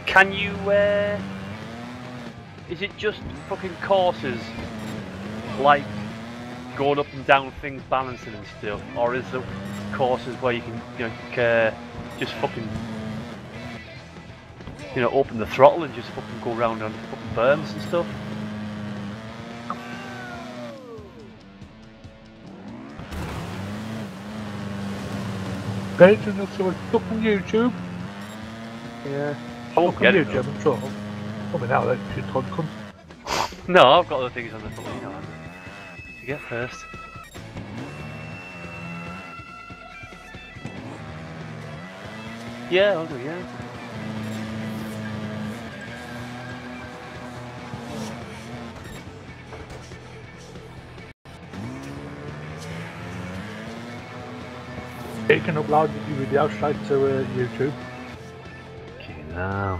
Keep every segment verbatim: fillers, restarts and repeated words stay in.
Can you, uh... is it just fucking courses, like going up and down things, balancing and stuff, or is there courses where you can, you know, uh, just fucking, you know, open the throttle and just fucking go around on fucking berms and stuff? Great enough to look on YouTube. Yeah. I won't Look get on it. YouTube and so. I mean, now that you told cunt. No, I've got other things on the phone, you know. You get first. Yeah, I'll do, yeah. You can upload your video straight to uh, YouTube. Okay, now.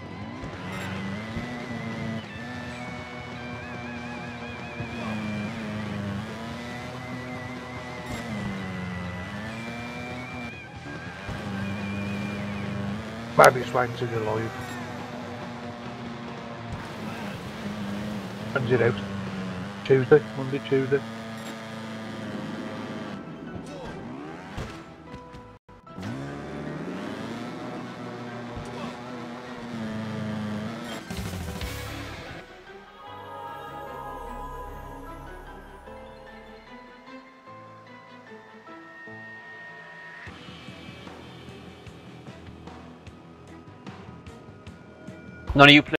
Maybe it's waiting to the live. When's it out? Tuesday, Monday, Tuesday. None of you play